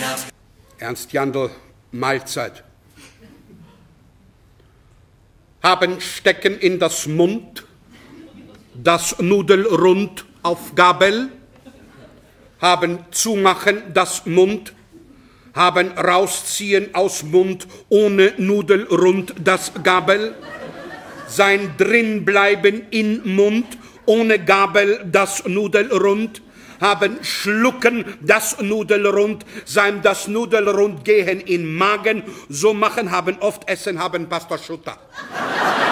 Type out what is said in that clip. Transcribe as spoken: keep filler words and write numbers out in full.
Ernst Jandl, Mahlzeit. Haben stecken in das Mund, das Nudelrund auf Gabel, haben zumachen das Mund, haben rausziehen aus Mund ohne Nudelrund das Gabel, sein drinbleiben in Mund ohne Gabel das Nudelrund, haben schlucken das Nudelrund, sein das Nudelrund gehen in Magen, so machen, haben oft essen, haben Pastor Schutter.